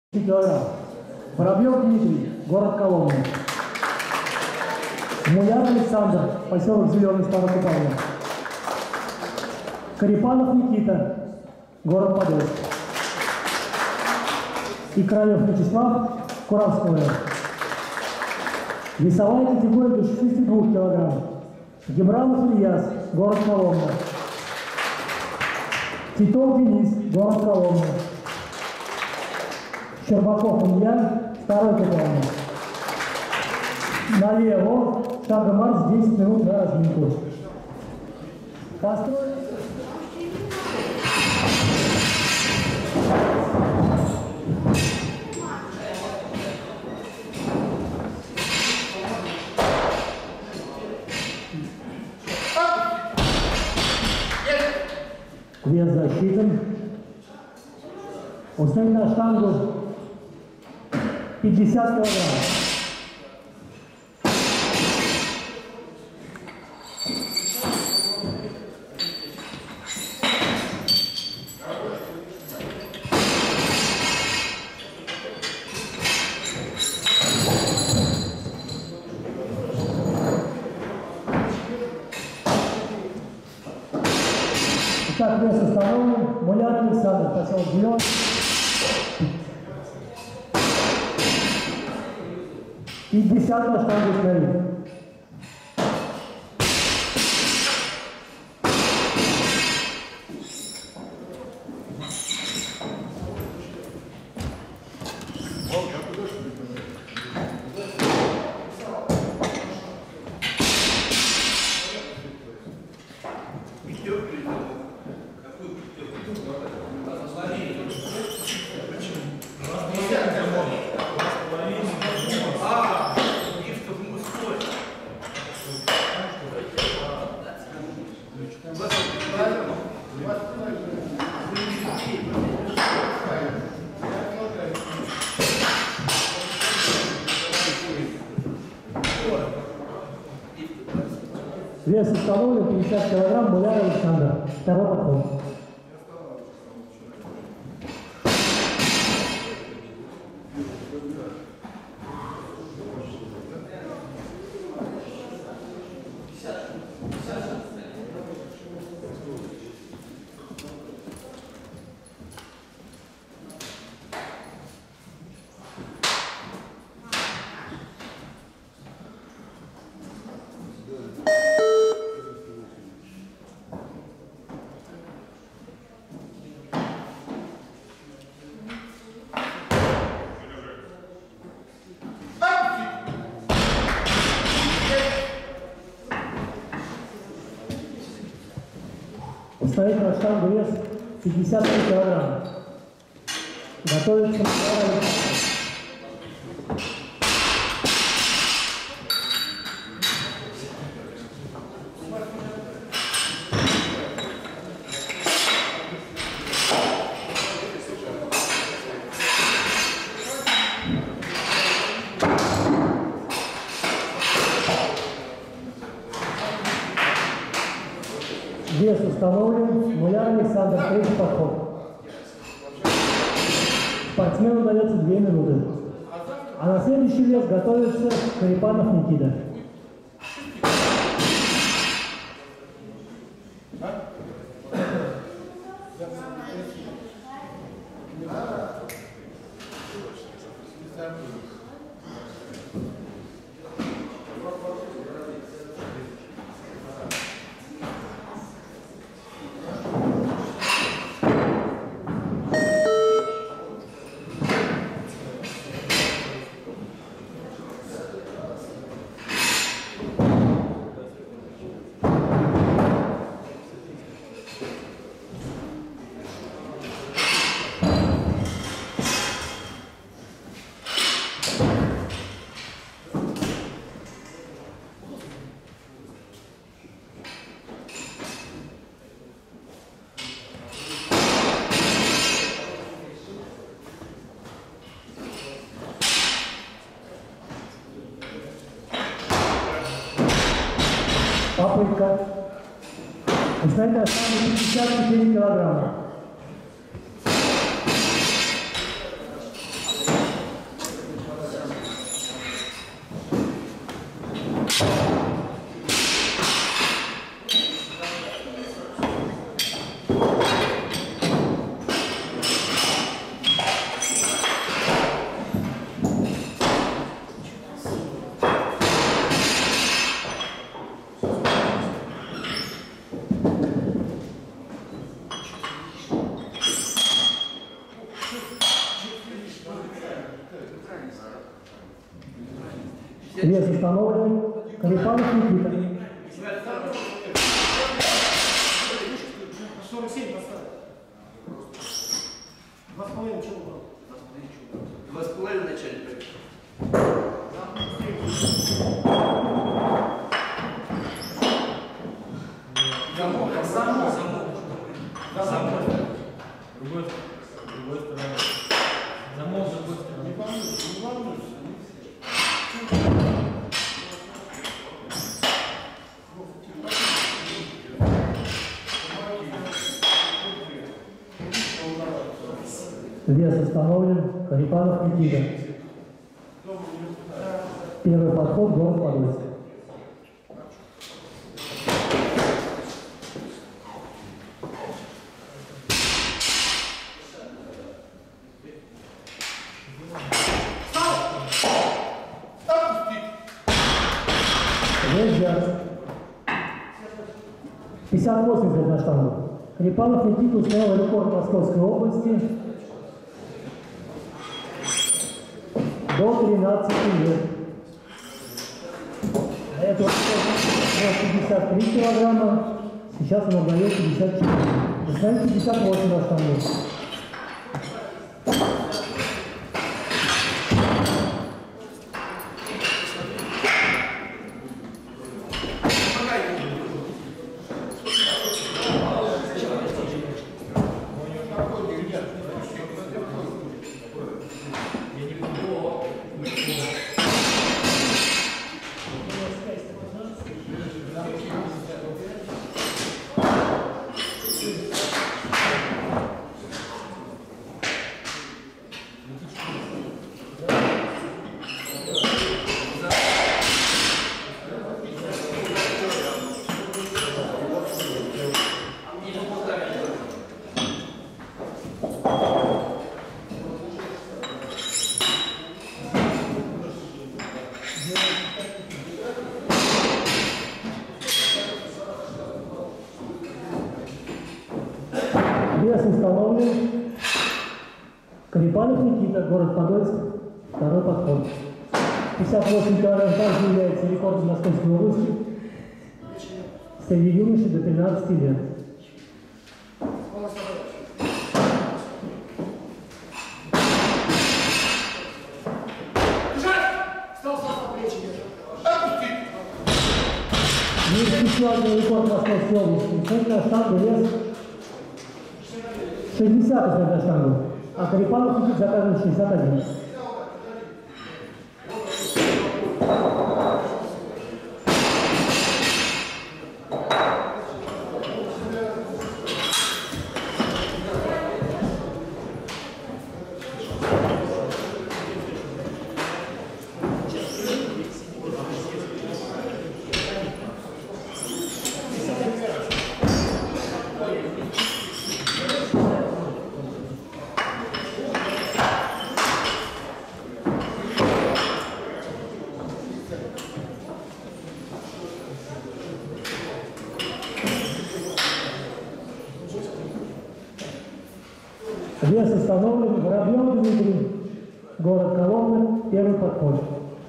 килограмм. Воробьев Дмитрий, город Коломна. Муляр Александр, поселок Зеленый, Старокупавлен. Карипанов Никита, город Подольск. И Королев Вячеслав, Куравского района. Весовая категория до 62 килограмм. Гебранов Ильяс, город Коломна. Титов Денис, город Коломна. Щербаков Илья, Старый Купавлен. Налево, шага марш, 10 минут на разминку. Построить. Вес засчитан. Установим на штангу 50 килограмм. Итак, вес установлен. Муляр Александр, поселок Зеленый. И 50 на штангу стоит. Вес установлен 50 килограмм, Муляр Александр. Второй подход. Стоит на штангу вес 53 килограмма. Готовится Муляр. Вес установлен. Муляр Александр, третий подход. Спортсмену дается 2 минуты. А на следующий вес готовится Карипанов Никита. Попытка. Установить основу 54 килограмма. Вес установлен. Карипанов Никита. 47 поставь. 2,5 чего было? 2,5 начальник. Замок. Другой стороны. Замок с другой стороны. Не волнуйся. Вес установлен. Карипанов Никита. Первый подход, город Подольск. Вес взят. 58 на штангу. Карипанов Никита установил рекорд Московской области до 13 лет. А это 53 килограмма, сейчас он отдает 54. Представим 58 на штангу. Вес установлен. Карипанов Никита, город Подольск, второй подход. 58 килограмм также является рекордом Московской области среди юношей до 13 лет. Есть еще один рекорд Московской области. На штангу вес 60 на штангу, а Карипанов Никита заказывает 61. Вес установлен. Воробьев Дмитрий, город Коломна, первый подход.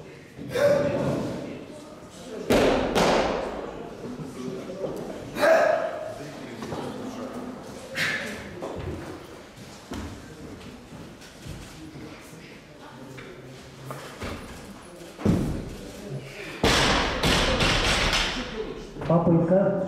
Попытка.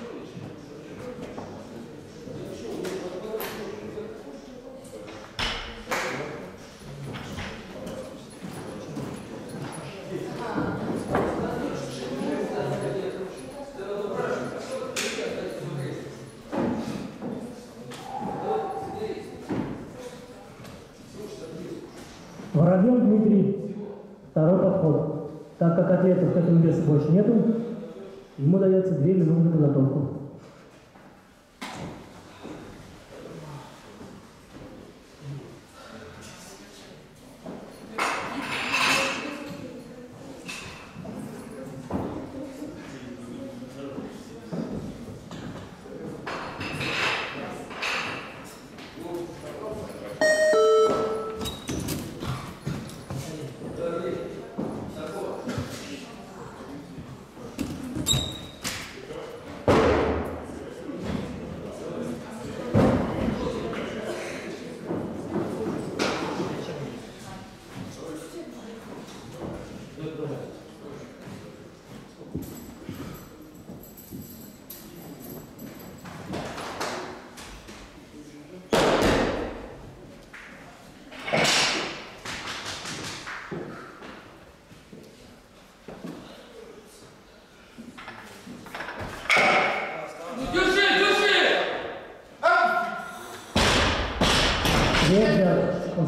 Воробьев Дмитрий, второй подход. Так как атлетов к этому весу больше нету, ему дается 2 минуты на подготовку.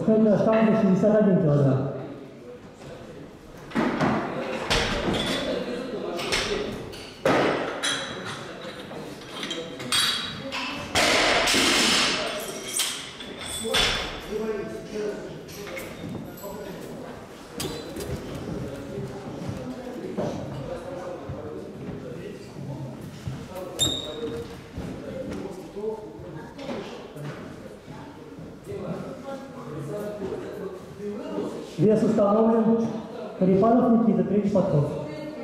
Пускай на штанге 61 килограмм. Вес установлен. Карипанов Никита, третий подход.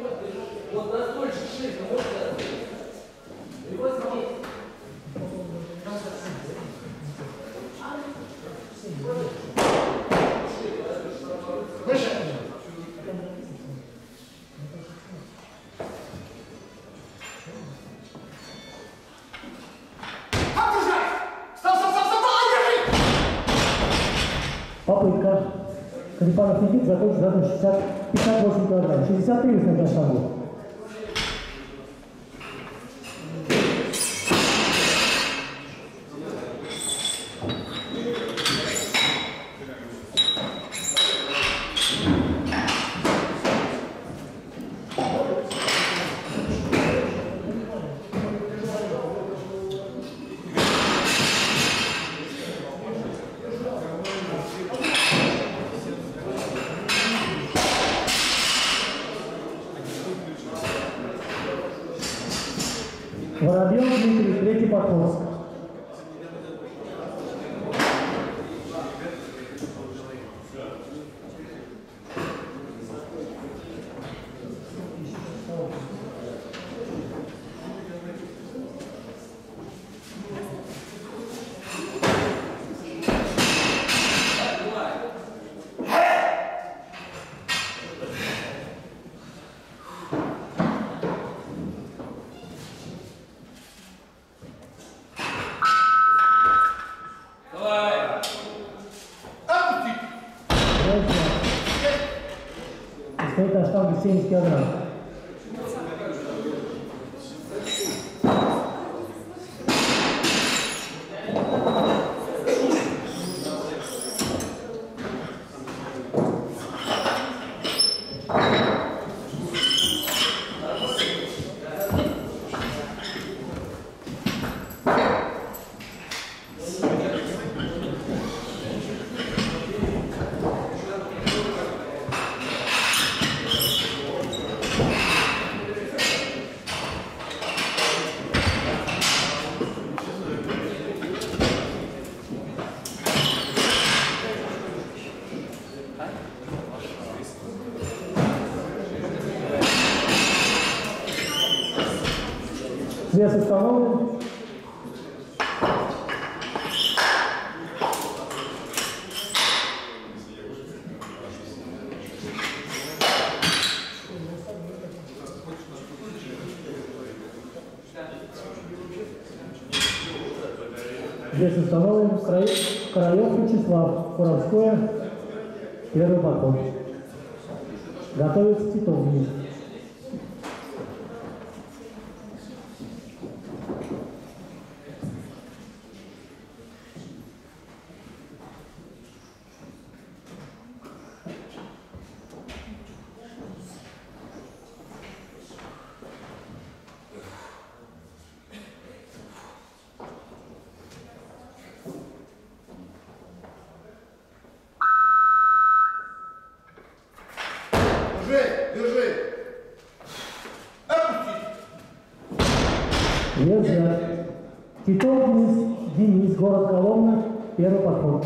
Попытка. Карипанов Никита закончил за 58 килограмм. 63 вес на штангу. Воробьев Дмитрий, третий подход. Стоит на штанге 70 килограмм. Вес установлен. Вес установлен. Краев Вячеслав. Куровское. Первый подход. Готовится Титов вниз. Держи! Опустить! Вес взят. Титов Денис, город Коломна, первый подход.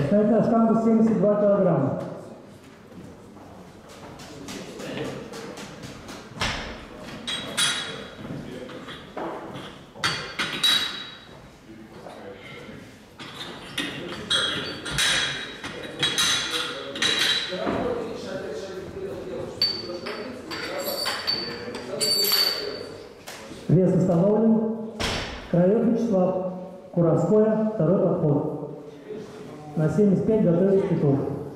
Поставить на штангу 72 килограмма. Вес установлен. Краев Вячеслав. Куровское. Второй подход. На 75 готовить Титов.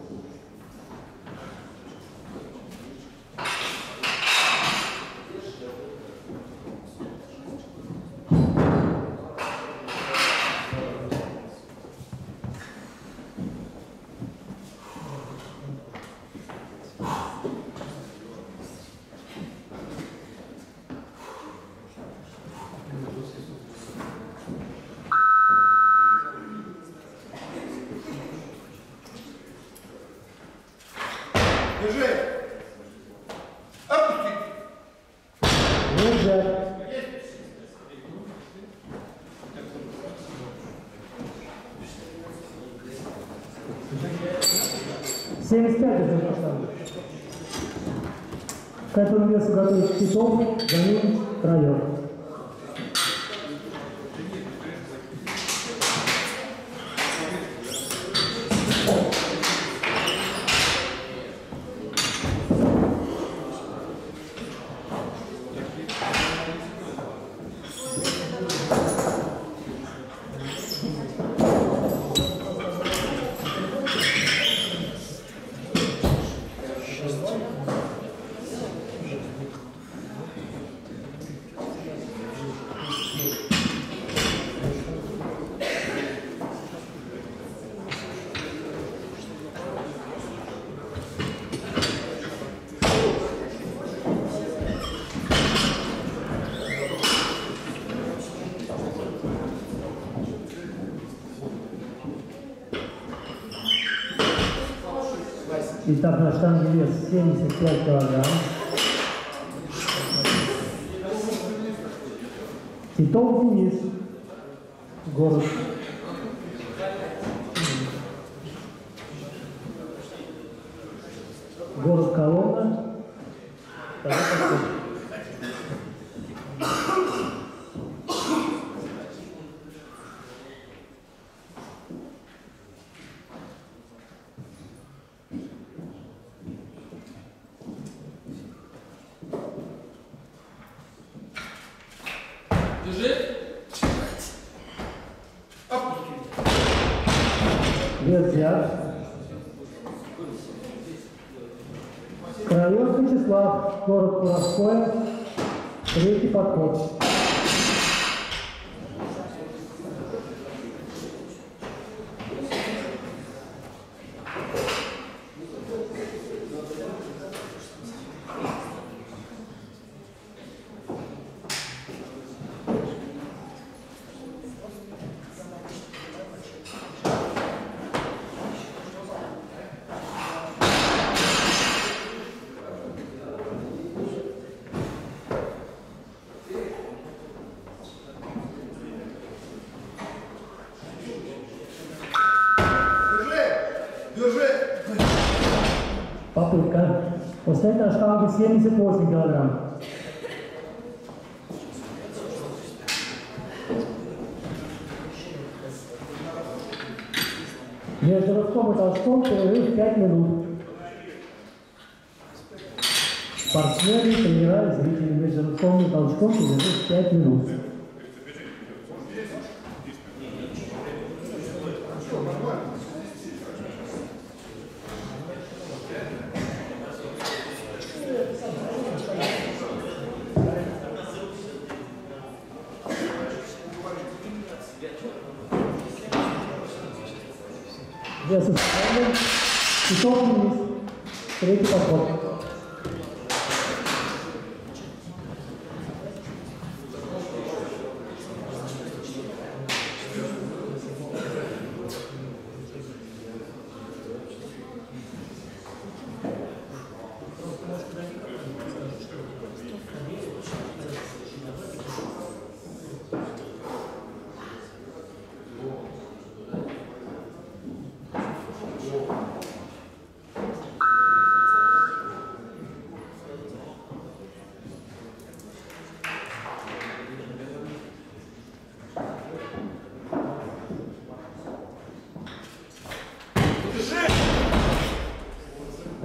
Держи. Опусти. Держать. Семьдесят пять это поставлю. К этому весу готовить Титов, Данилович, Краев. Итак, на штанге вес 75 килограмм. Титов Денис. Город. Город Коломна. Второй подход. Держи. Опусти. Вес взят. Краев Вячеслав. Город Куровское. Третий подход. Держи. Попытка. После этого штанга 78 килограмм. Между рывком и толчком перерыв 5 минут. Спортсмены, тренера и зрители между рывком и толчком перерыв 5 минут. Вес установлен. Титов Денис. Третий подход.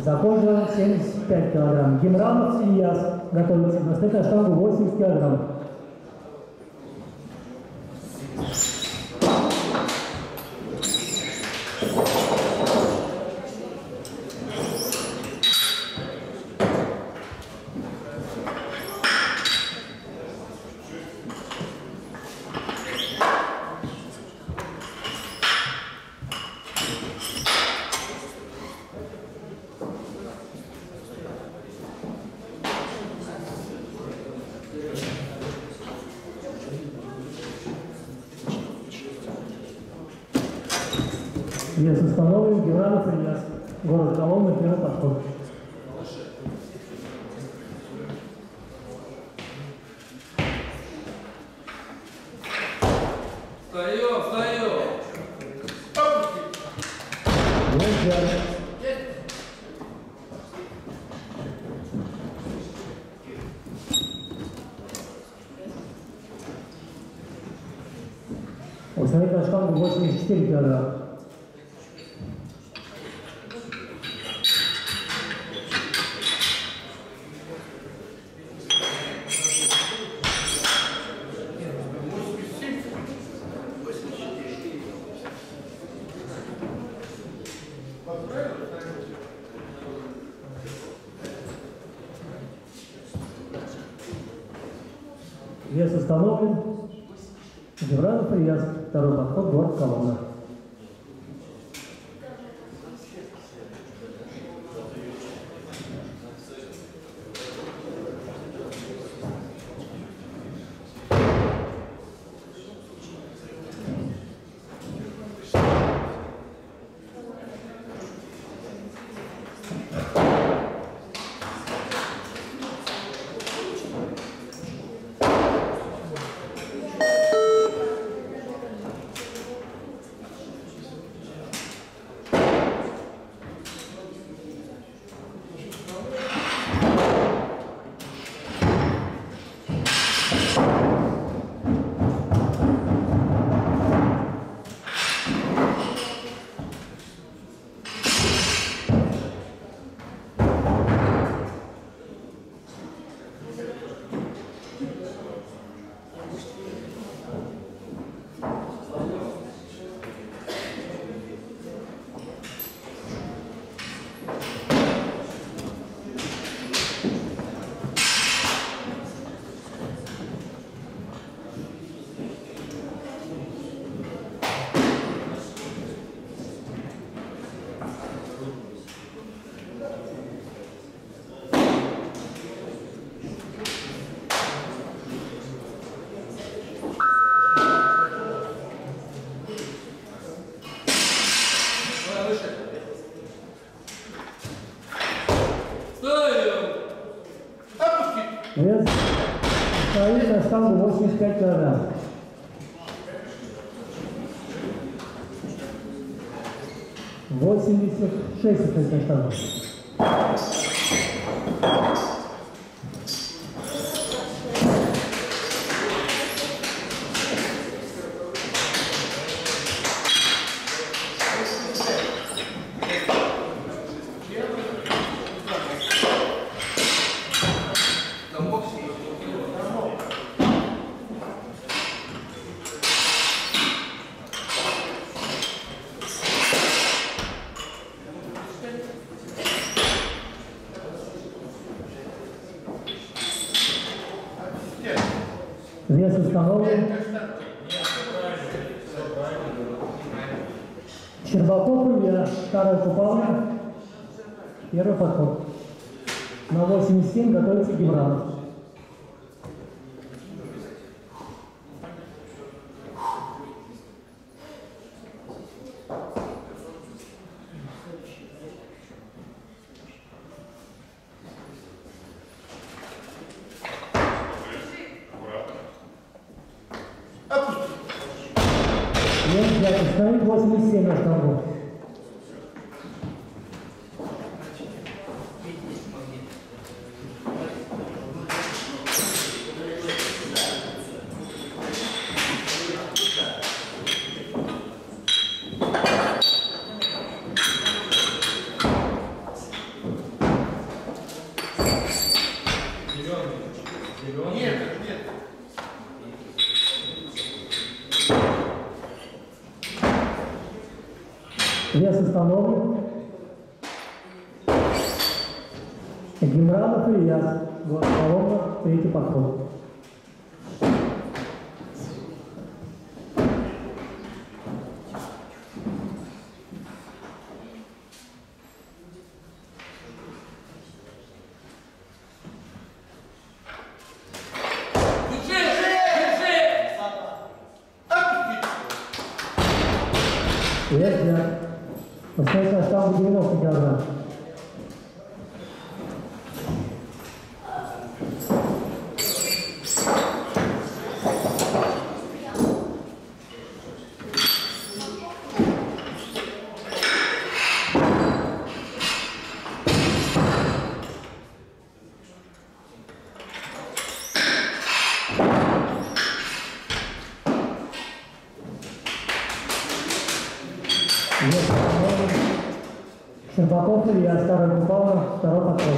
Сапожин 75 килограмм. Гемрамов Ильяс готовится на стык на штангу 80 килограмм. Вес установлен, Гемрамов Ильяс. Город Коломна, первый подход. Встаем, встаем! Установить на штангу 84 килограмма. Вес установлен. Гемрамов Ильяс. Второй подход, город Коломна. Вес стоит на штангу 85 килограмм. Восемьдесят 6 на штангу. Вес установлен. Щербаков Илья, второй Купална, первый подход. На 87 готовится Гемрамов. Установить 87 на штангу. Зеленый. Нет, нет. Вес установлен. Гимранов Ильяс. Колонна, третий подход. Вес взят. Поставить на штангу 90 килограмм. Щербаков Илья, Старая Купалова, второй подход.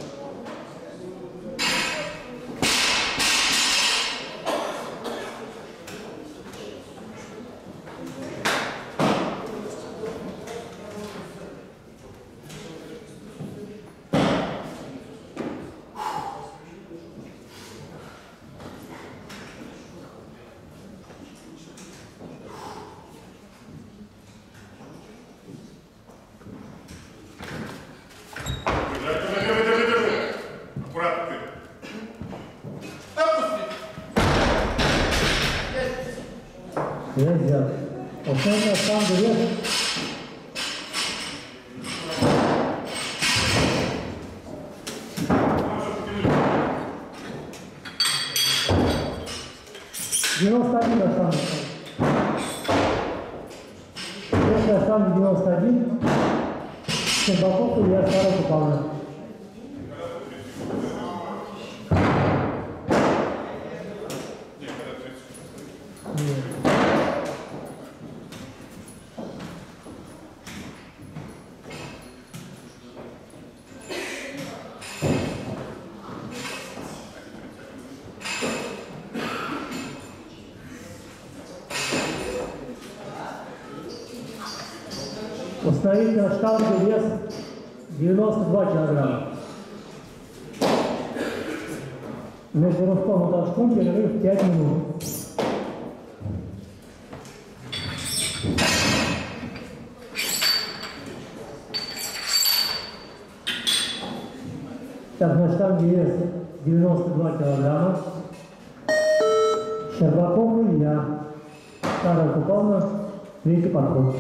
Вес взят. Поставить на штангу вес. «91 на штангу. Вес на штангу 91. Щербаков Илья, Старая Купалова. Установить на штангу вес 92 килограмма. Между рывком и толчком перерыв 5 минут. Так, на штанге вес 92 килограмма. Щербаков Илья, Старая Купалова, третий подход.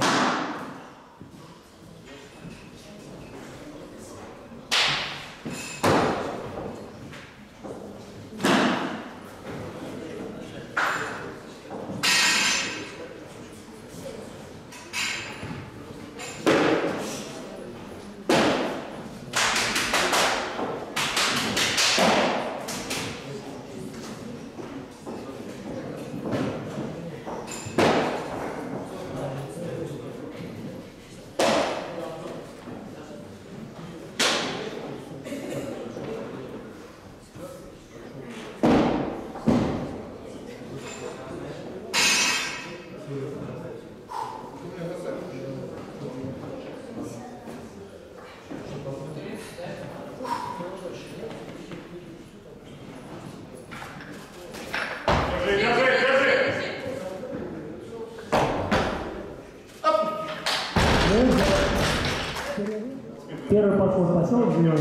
Первый подход поселок зеленый.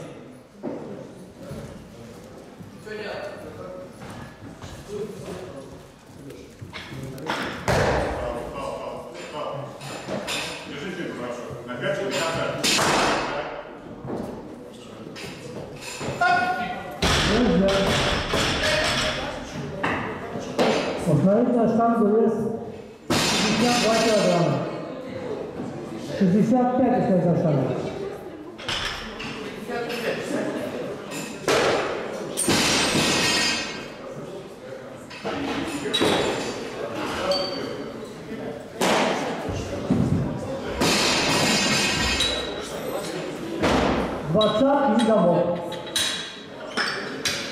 Установить на штангу вес 52 килограмма. 65 установить на штангу. Двадцатки и домой.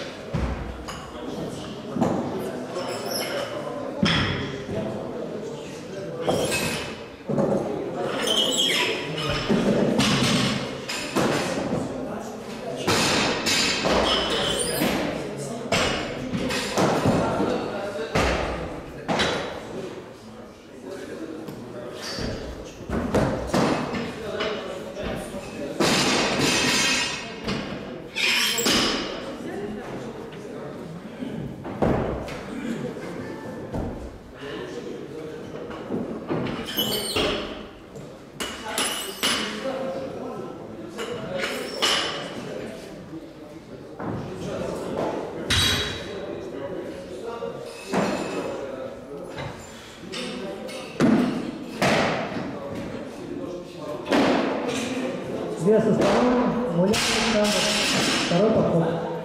Вес установлен. Мулян Александр. Второй подход.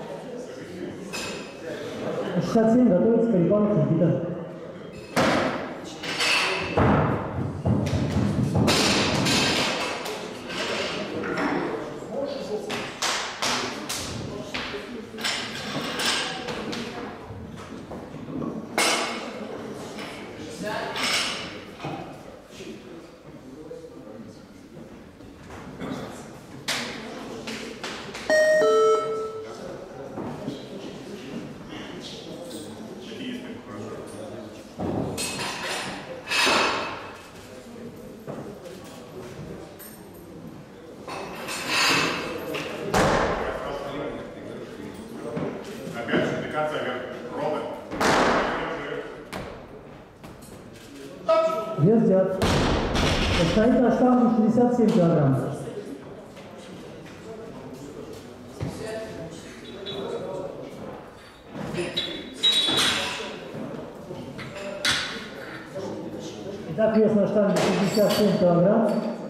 67 готовится Карипанов Никита. Вес взят. Стоит на штангу 67 килограмм. Итак, вес на штанге 67 килограмм.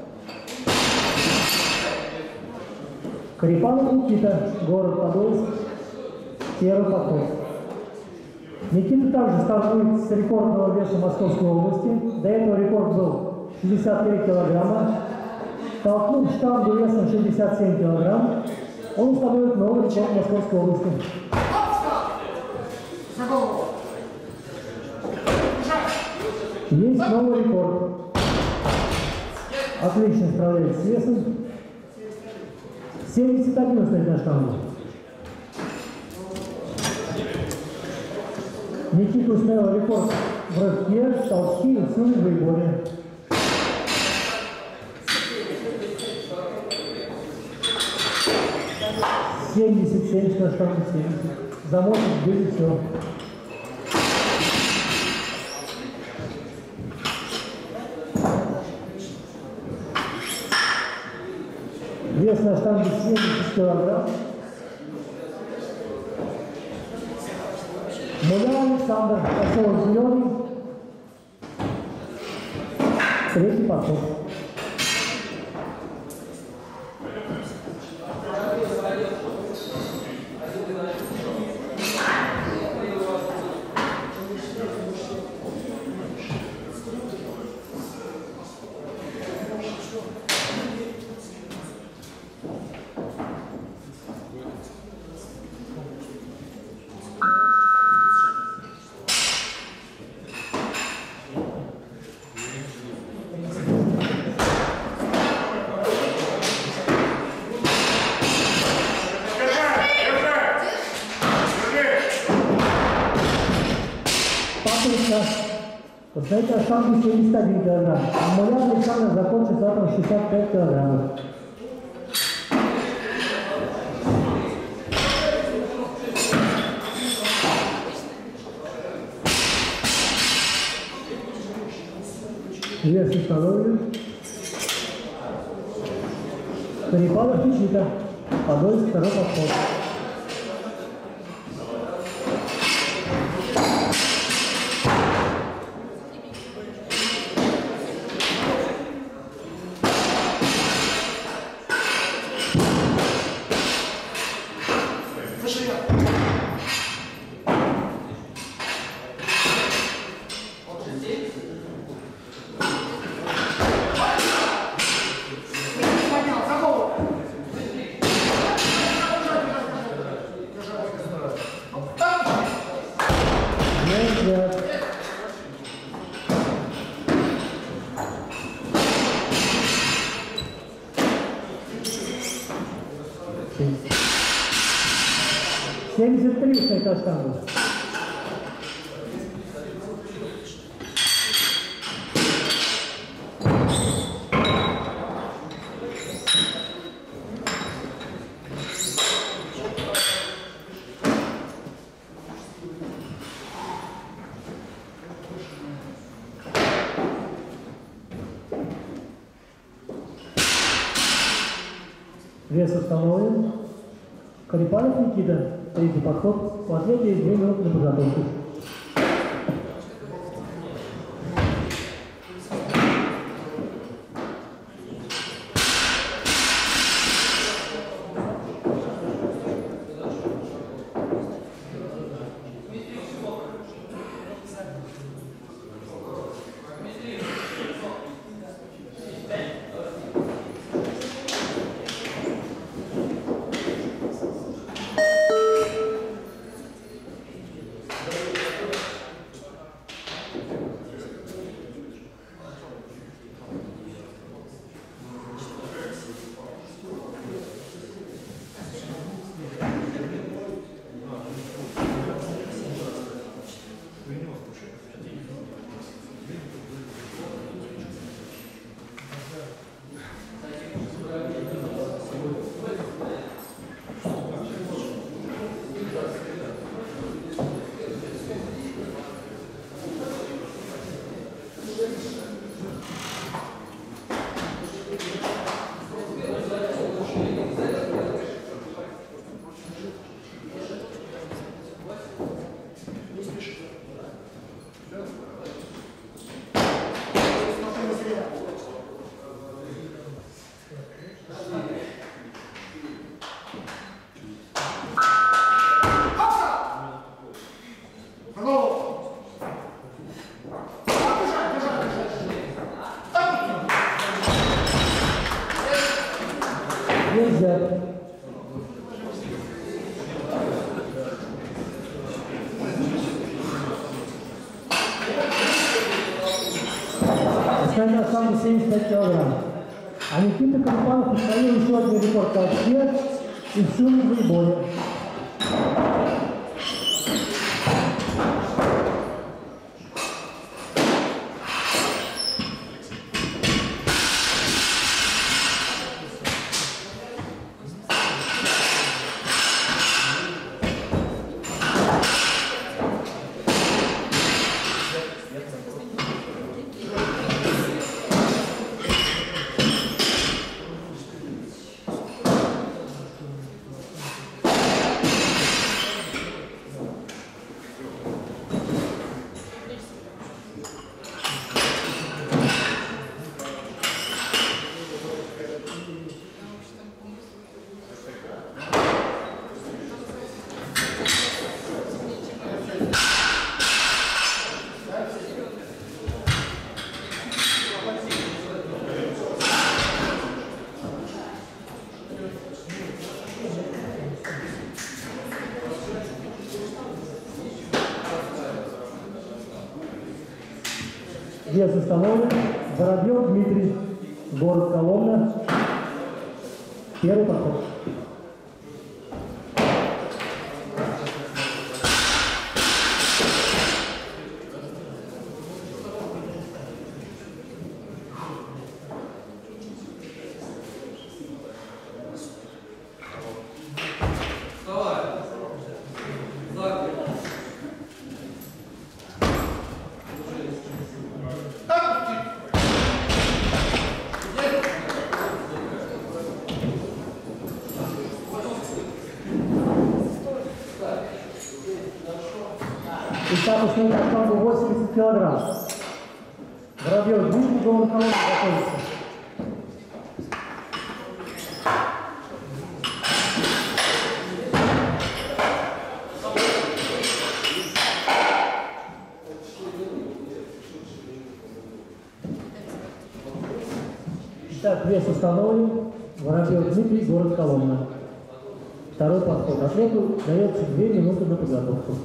Карипанов Никита, город Подольск, первый подход. Никита также стартует с рекордного веса Московской области. До этого рекорд был 63 килограмма. Толкнув штангу весом 67 килограмм, он установит новый рекорд Московской области. Есть новый рекорд. Отлично справляется с весом. 71 стоит на штангу. Никита установил рекорд в рывке, толчке и в двоеборье. — 77 на штангу 70. Замоток будет все. Вес на штанге 70 килограмм. Мулян Александр, поселок Зеленый. Третий подход. Поставите штангу 71 килограмм. Мулян Александр закончит завтра 65 килограммов. Вес установлен. Карипанов Никита. Подольск, второй подход. На штангу. Вес установлен. Карипанов Никита. Третий подход. У атлета есть 2 минуты на подготовку. установили на штангу 75 килограмм. А Никита Карпанов установил еще один рекорд вообще и в сумме двоебоя. Вес установлен. Воробьев Дмитрий, город Коломна. Первый подход. Вставай. Сзади. Итак, установлен на штангу 80 килограмм. Воробьев Дмитрий, город Коломна, готовится. Итак, вес установлен. Воробьев Дмитрий, город Коломна. Второй подход. Атлету дается 2 минуты на подготовку.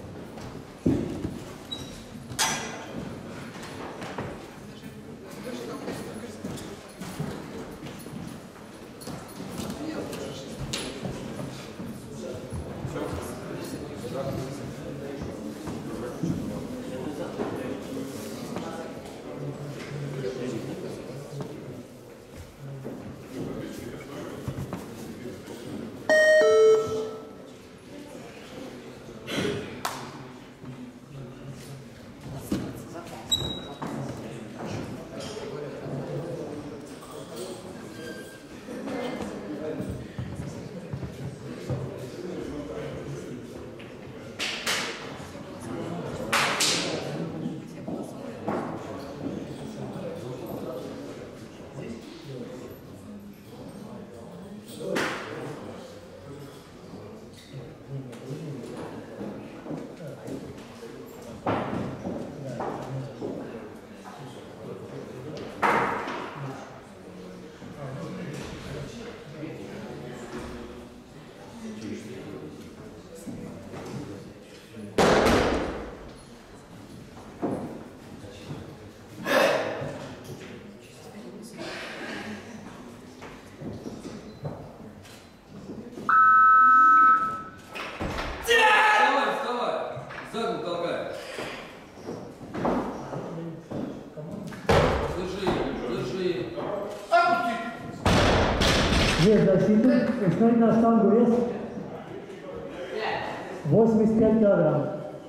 Вес защиты. Установить на штангу вес 85 килограмм.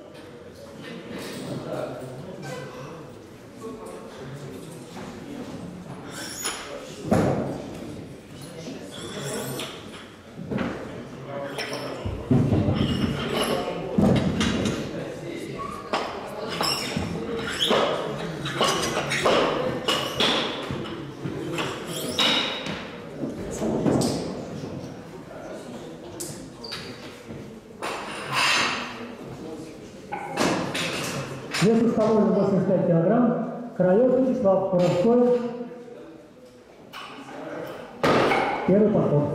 Вес установлен 85 килограмм. Краев Вячеслав Порошков. Первый подход.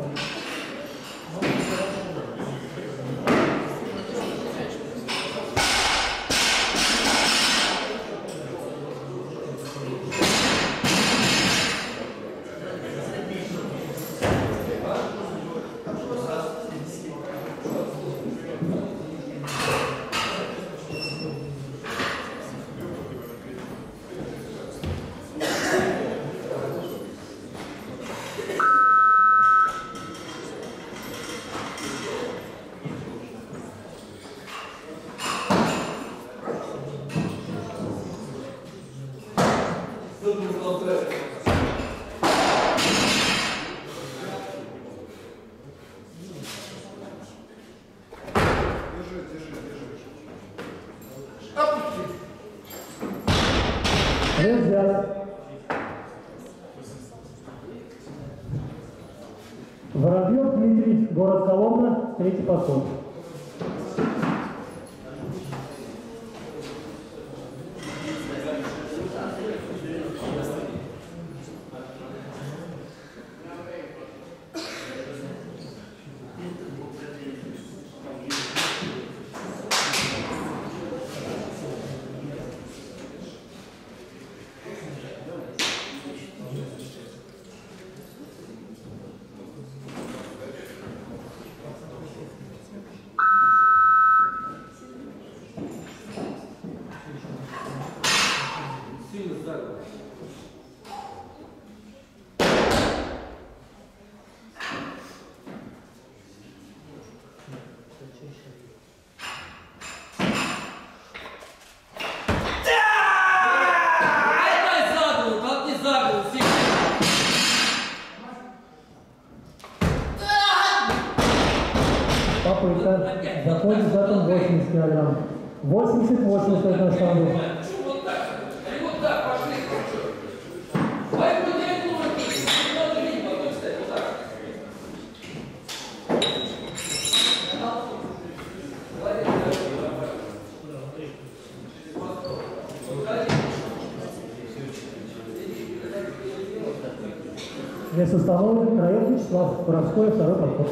Взят. Воробьев Дмитрий, город Коломна, третий подход. Попытка. Заходит за 80 килограмм. 88 стоит на штангу. Вот так. И вот так пошли. Поэтому не надо видеть, потом встать вот так. Вес установлен. Краев Вячеслав. Воровской, второй подход.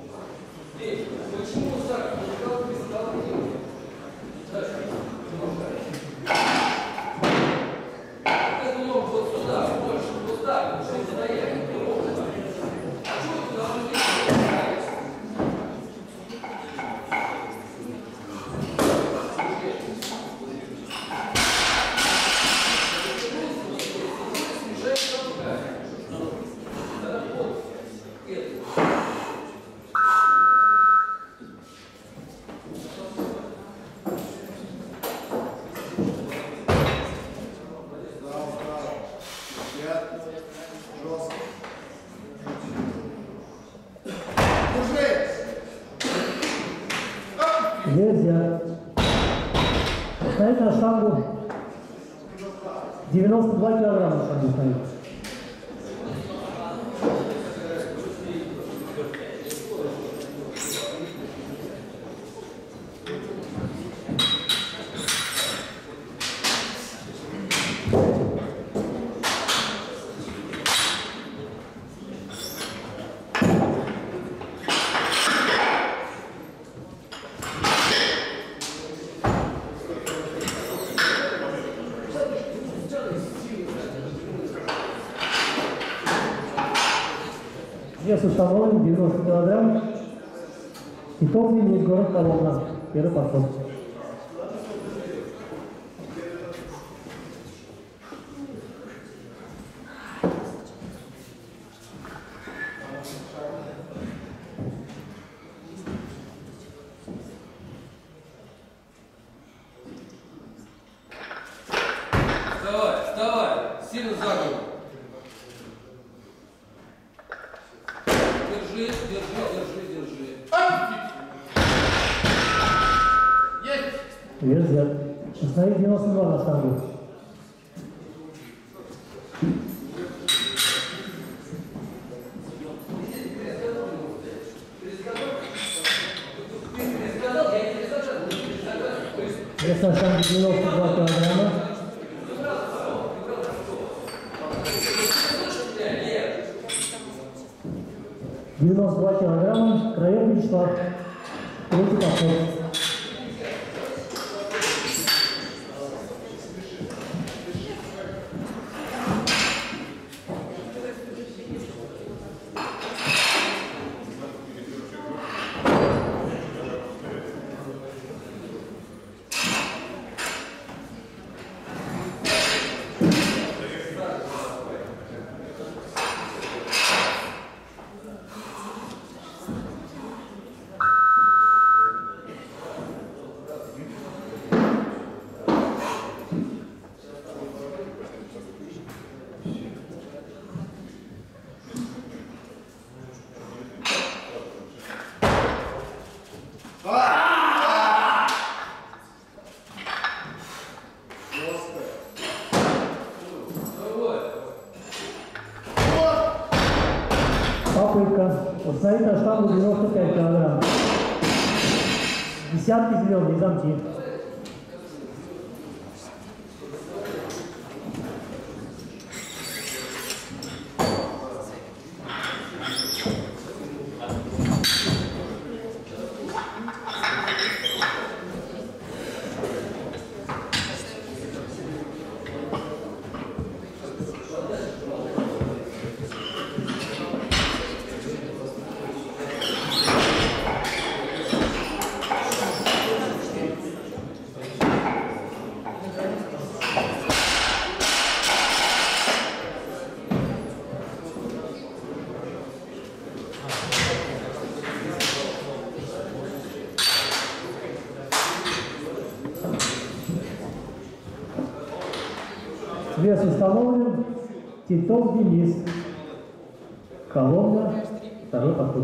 Нельзя. Стоит на штангу 92 килограмма на штангу стоит. Вес установлен 90 килограмм. Итог минут, город Коломна. Первый подход. Вставай, вставай. Сильно за голову. Держи. Вес взят. Остановить 92 на штангу. Вес на штанге 92 килограмма. Краев Вячеслав. Третий подход. Установить на штангу 95 килограмм. Десятки зеленые, замки. Вес установлен. Титов Денис. Коломна. Второй подход.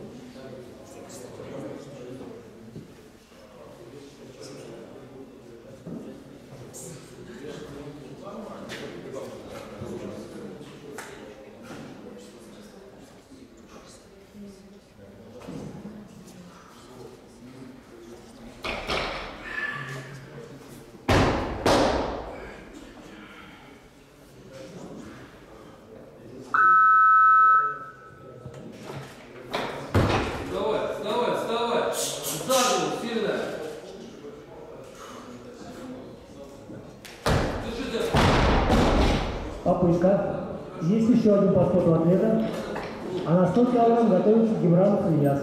Попытка. Есть еще один подход у атлета. А на 100 килограмм готовится Гимранов Ильяс.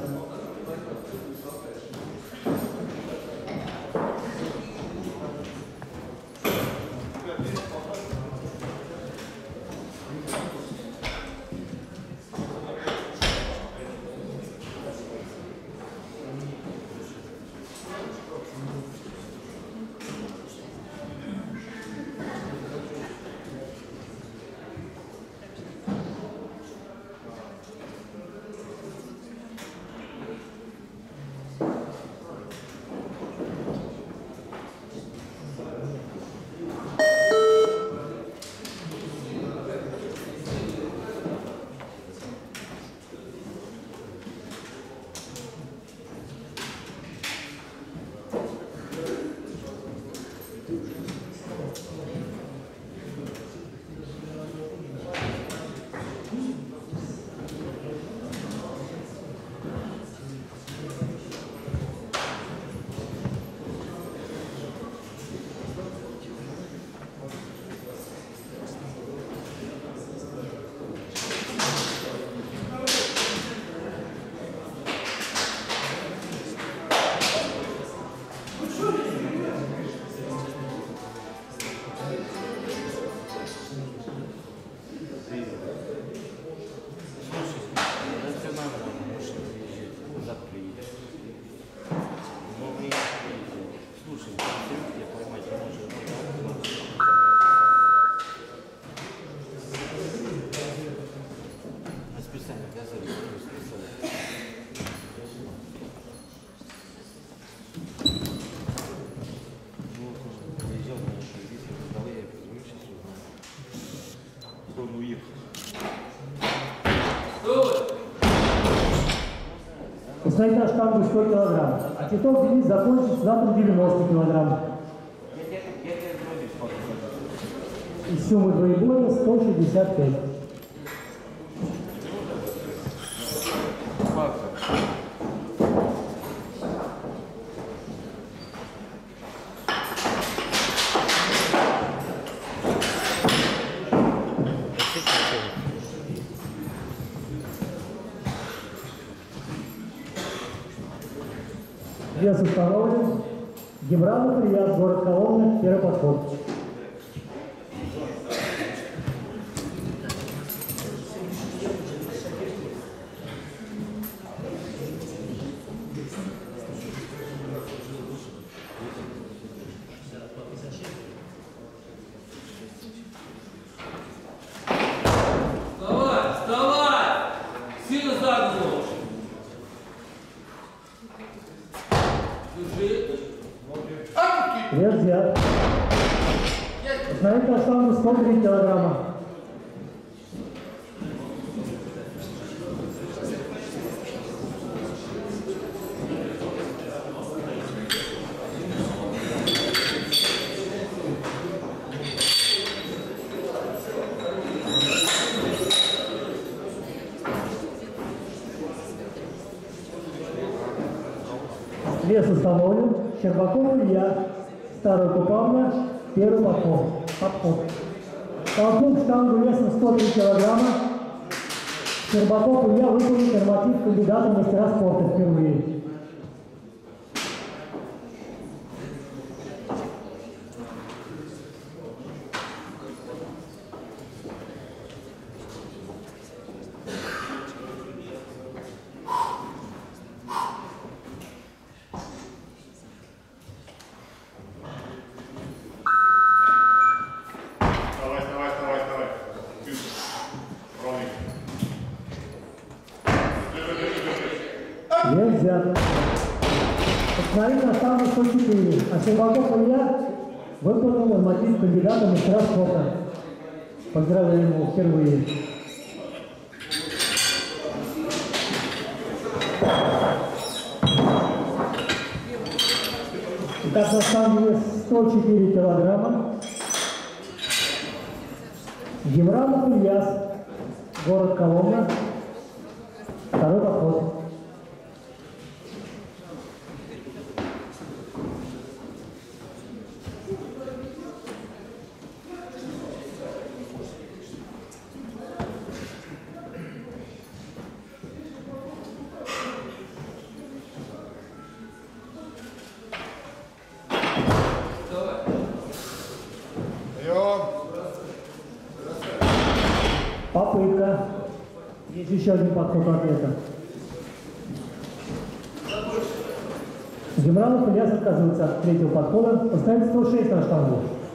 Установить на штангу 100 килограмм. А Титов Денис закончит с завтра 90 килограмм. Из суммы двоебоя 165. Вес установлен. Гимранов Ильяс, город Коломна, первый подход. Вставай, вставай! Сильно загнул. Вес взят. Установить на штангу 103 килограмма. Вес установлен. Щербаков Илья. Старая Купавна. Первый подход. Толкнул штангу весом 103 килограмма. Щербаков Илья выполнил норматив кандидата в мастера спорта впервые. Есть взято. Установить на штангу 104. А Щербаков Илья выполнил норматив кандидата в мастера спорта. Поздравляем его впервые. Итак, на штанге вес 104 килограмма. Емранов Ильяс, город Коломна. Второй подход. Попытка. Есть еще один подход атлета. Гемранов Ильяс отказывается от третьего подхода. Поставить 106 на штангу.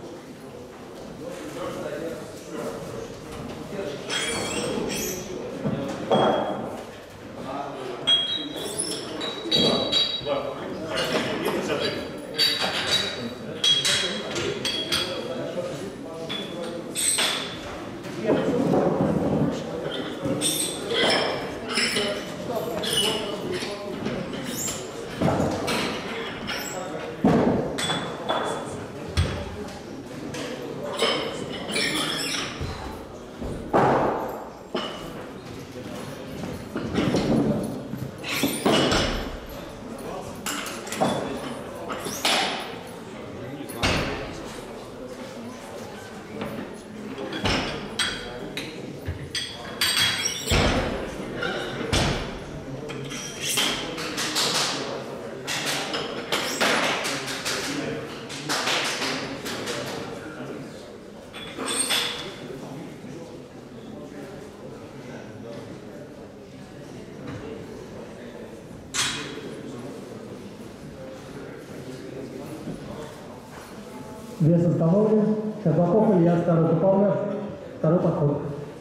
Вес установлен. Щербаков Илья, Старая Купавна. Второй подход.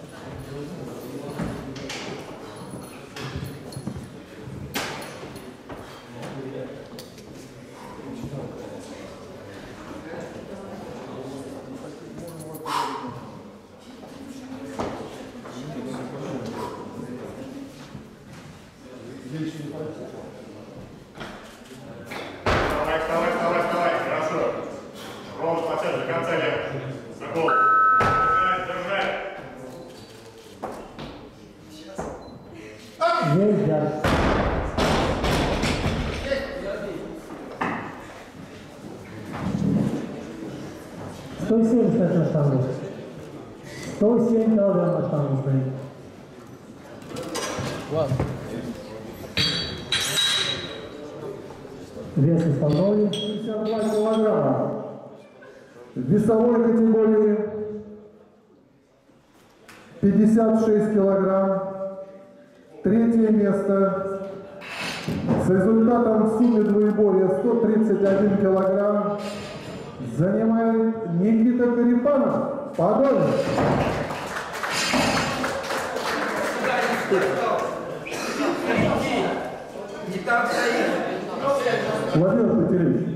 Давай, хорошо. Ровно по центру, до конца лево. Закол. Держать. Есть взят. «107 стоит на штангу. 107 килограмм на штангу стоит. Ладно. Вес установлен. 52 килограмма. В весовой категории 56 килограмм. Третье место. С результатом в сумме двоеборья 131 килограмм занимает Никита Карипанов. Подольный. Не там стоит. Владимир Петеревич.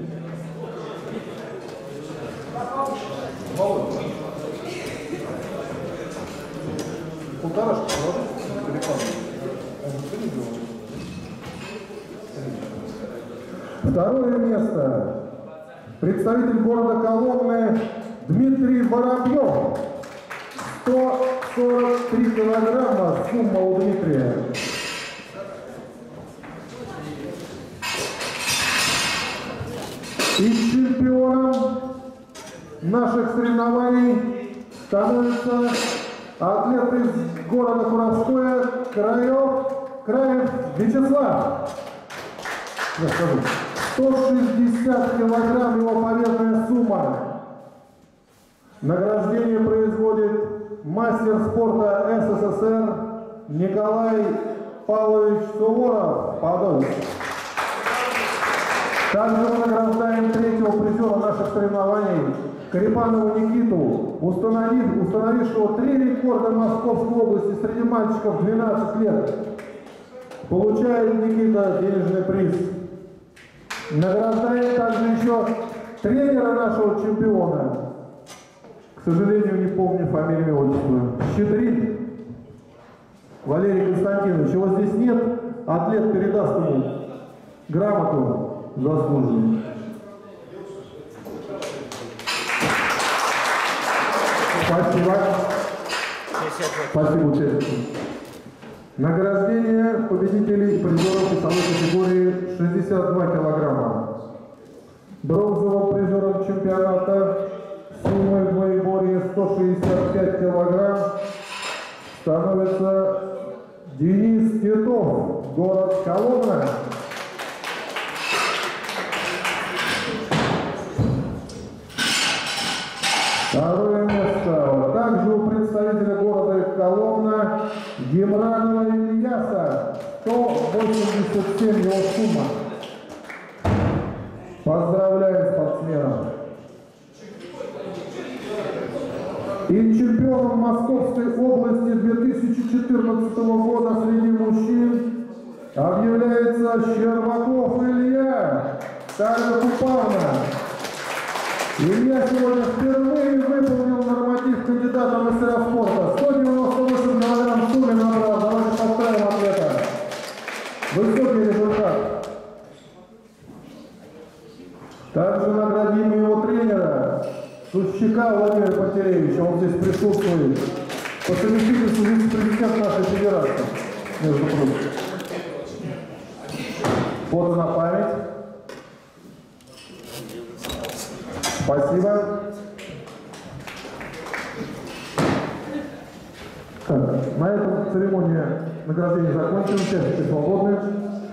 Полторашку положи. Второе место. Представитель города Коломны Дмитрий Воробьев. 143 килограмма сумма у Дмитрия. И чемпионом наших соревнований становится атлет из города Куровское, Краев Вячеслав. 160 килограмм его победная сумма. Награждение производит мастер спорта СССР Николай Павлович Суворов, Подольск. Также мы награждаем третьего призера наших соревнований Карипанову Никиту, установившего 3 рекорда Московской области среди мальчиков 12 лет. Получает Никита денежный приз. Награждаем также еще тренера нашего чемпиона. К сожалению, не помню фамилию и отчество. Щедрин Валерий Константинович. Его здесь нет. Атлет передаст ему грамоту заслуженную. Спасибо. Спасибо, участникам. Награждение победителей и призеров весовой категории 62 килограмма. Бронзовым призером чемпионата суммой в двоеборье 165 килограмм становится Денис Титов, город Коломна. Второе место также у представителя города Коломна Гемранова Ильяса, 187 его сумма. Поздравляем спортсмена. И чемпионом Московской области 2014 года среди мужчин объявляется Щербаков Илья, Тарья Купавна. Илья сегодня впервые выполнил норматив кандидата в мастера спорта. 198 килограмм в сумме набрал. Давайте поздравим атлета. Высокий результат. Также наградим его тренера Сущика Владимира Пантереевича. Он здесь присутствует. По совместительству вице-президент нашей федерации. Между прочим. Фото на память. Спасибо. Так, на этом церемония награждения закончена. Участники свободны.